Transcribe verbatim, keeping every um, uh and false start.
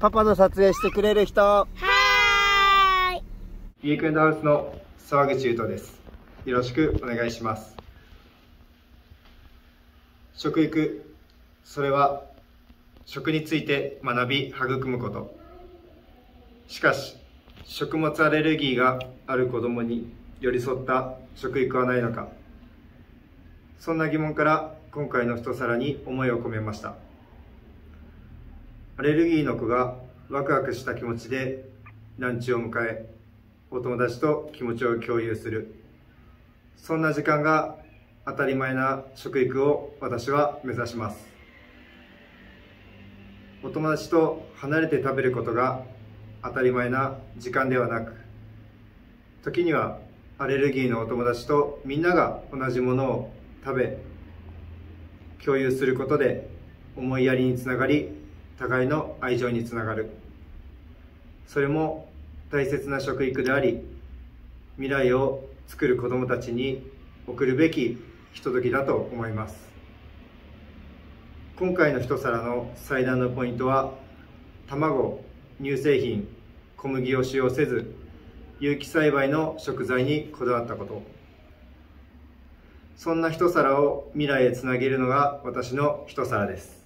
パパの撮影してくれる人。はーい。 ビークエンドハウスの沢口優斗です。よろしくお願いします。食育、それは食について学び育むこと。しかし、食物アレルギーがある子どもに寄り添った食育はないのか。そんな疑問から今回の一皿に思いを込めました。アレルギーの子がワクワクした気持ちでランチを迎え、お友達と気持ちを共有する。そんな時間が当たり前な食育を私は目指します。お友達と離れて食べることが当たり前な時間ではなく、時にはアレルギーのお友達とみんなが同じものを食べ、共有することで思いやりにつながり、互いの愛情につながる。それも大切な食育であり、未来を作る子どもたちに送るべきひとときだと思います。今回の一皿の最大のポイントは、卵、乳製品、小麦を使用せず、有機栽培の食材にこだわったこと。そんな一皿を未来へつなげるのが私の一皿です。